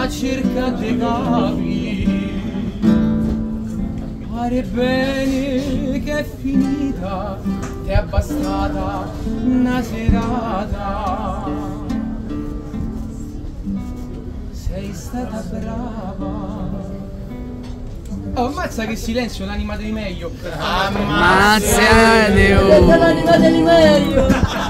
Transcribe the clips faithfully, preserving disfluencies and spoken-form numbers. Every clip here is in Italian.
cerca dei capi. Pare bene che è finita, che è bastata una serata. Sei stata brava. Oh, ammazza che silenzio, l'anima di meglio. Ammazza di l'anima di meglio.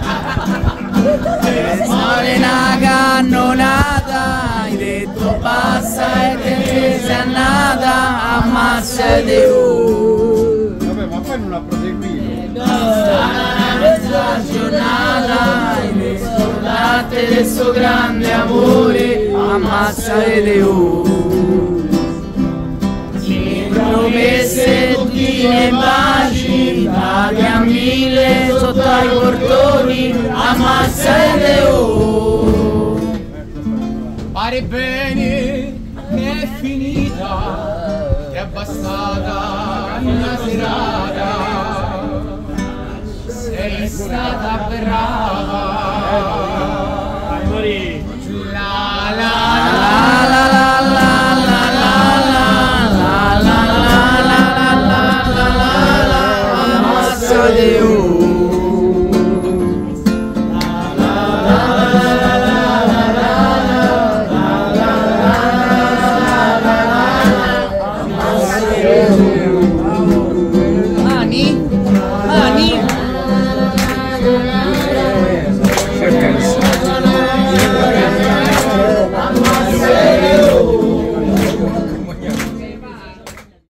Muore una cannonata, hai detto basta e te sei annata. Ammazza di Vabbè, ma poi non ha proseguito. mezza giornata, hai detto latte del suo grande amore. Ammazza di promesse tutti nei baci, dati a mille sotto ai portoni. Ammazza Leo. Pare bene che è finita, che è bastata una serata. Sei stata brava.